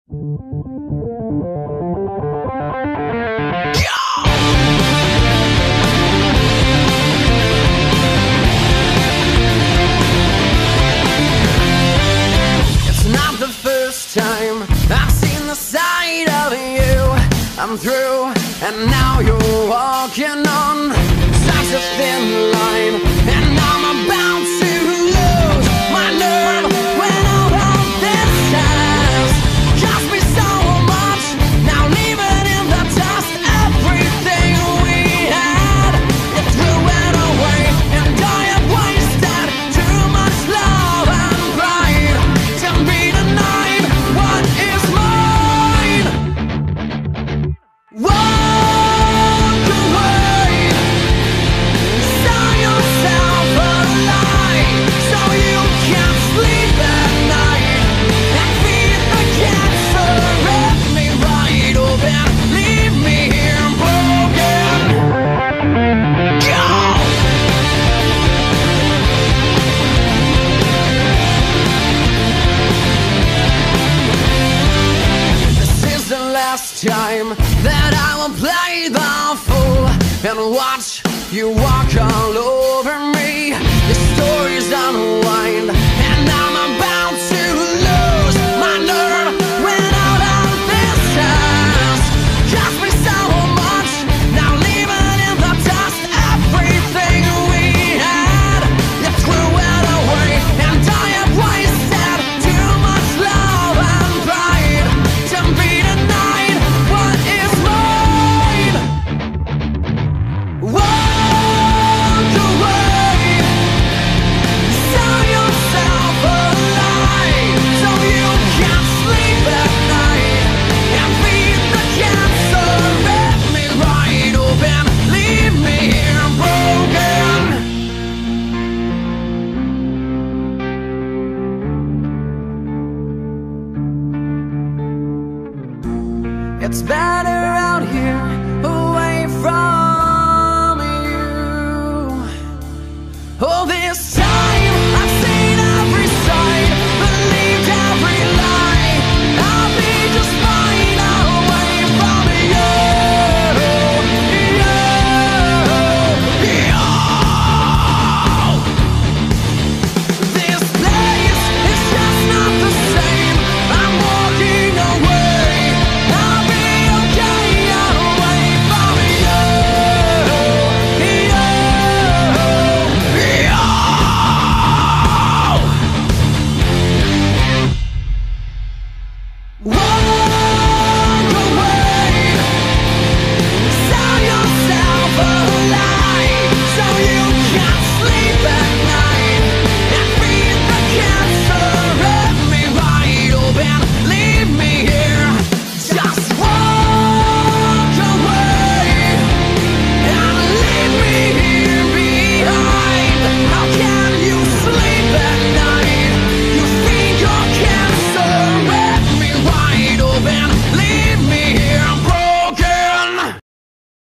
It's not the first time I've seen the side of you. I'm through, and now you're walking on such a thin line, and I'm about to lose my nerve when all of this has cost me so much. Now leaving in the dust everything we had. You threw it away, and I have wasted too much love and pride to be denied what is mine. Walk away, sell yourself a lie, so you can sleep at night and feed the cancer. Let me right open, leave me here broken. Go! This is the last time that I will play the fool and watch you walk all over me. The stories unwind, and I'm about to lose my nerve when all of this has cost me so much. Now leaving in the dust everything we had. You threw it away, and I have wasted too much love and pride to be denied what is mine. Walk away, sell yourself a lie, so you can sleep at night and feed the cancer. Let me right open, leave me here broken. It's better out here, away from you. All this time I've seen every side, believed every lie. I'll be just fine away from you. This place is just not the same. I'm walking away. I'll be okay away from you. Whoa!